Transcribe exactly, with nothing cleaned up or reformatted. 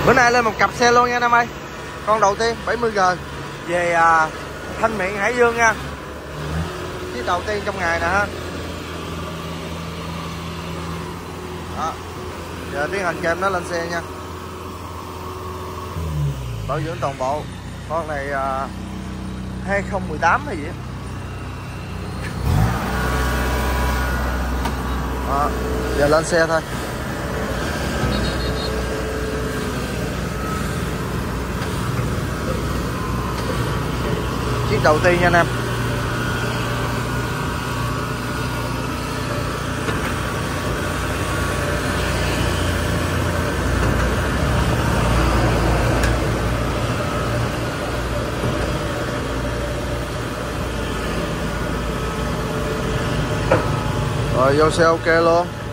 Bữa nay lên một cặp xe luôn nha anh em ơi. Con đầu tiên bảy mươi G về à, Thanh Miện Hải Dương nha. Chiếc đầu tiên trong ngày nè ha. Đó. Giờ tiến hành cho em nó lên xe nha. Bảo dưỡng toàn bộ. Con này à, hai không một tám hay gì á. Đó. Giờ lên xe thôi. Chiếc đầu tiên nha anh em. Rồi vô xe ok luôn.